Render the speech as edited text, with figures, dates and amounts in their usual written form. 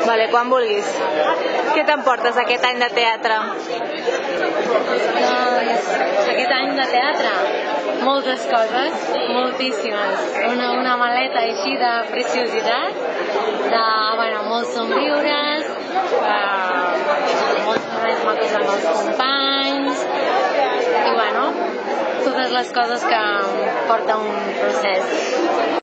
Vale, quan vulguis. Què t'emportes aquest any de teatre? Doncs aquest any de teatre, moltes coses, moltíssimes. Una maleta així de preciositat, molts somriures, molts moments macos amb els companys, i totes les coses que porta un procés.